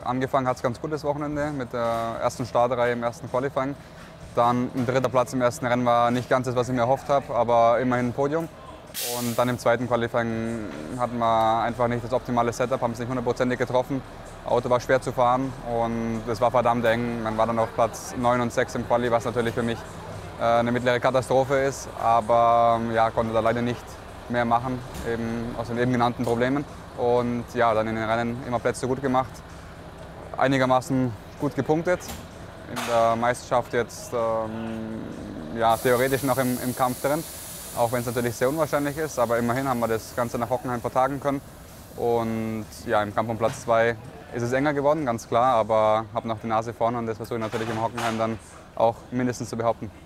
angefangen hat es ganz gut das Wochenende mit der ersten Startreihe im ersten Qualifying. Dann ein dritter Platz im ersten Rennen war nicht ganz das, was ich mir erhofft habe, aber immerhin ein Podium. Und dann im zweiten Qualifying hatten wir einfach nicht das optimale Setup, haben es nicht hundertprozentig getroffen. Auto war schwer zu fahren und es war verdammt eng. Man war dann auf Platz 9 und 6 im Quali, was natürlich für mich eine mittlere Katastrophe ist. Aber ja, konnte da leider nicht mehr machen, eben aus den eben genannten Problemen. Und ja, dann in den Rennen immer Plätze gut gemacht, einigermaßen gut gepunktet. In der Meisterschaft jetzt ja, theoretisch noch im Kampf drin, auch wenn es natürlich sehr unwahrscheinlich ist. Aber immerhin haben wir das Ganze nach Hockenheim vertagen können. Und ja, im Kampf um Platz 2 ist es enger geworden, ganz klar. Aber habe noch die Nase vorne und das versuche ich natürlich im Hockenheim dann auch mindestens zu behaupten.